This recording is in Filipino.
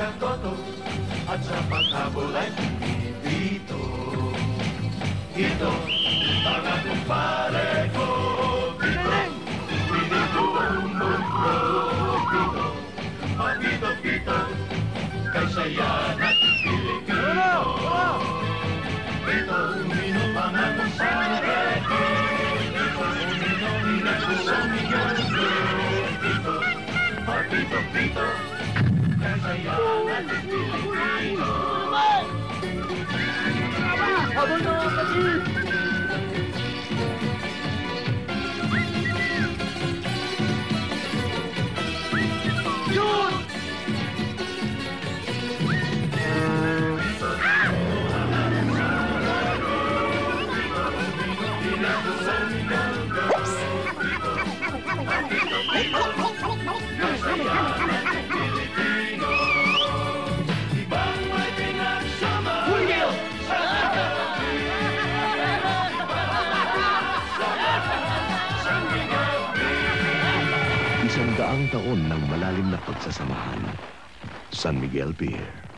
kang toto at sa paghabol ay dito. Ito, mga kumpare ko. Dito, pinito ang mundo. Dito, pagito-pito, kay sayan at Pilipino. Dito, umino mga kumpare ko. Dito, umino, hinagulong Miguel. Dito, pagito-pito, kay sayan at Pilipino. Habol na mga kasi! Yun! Isang daang taon ng malalim na pagsasamahan. San Miguel Pier.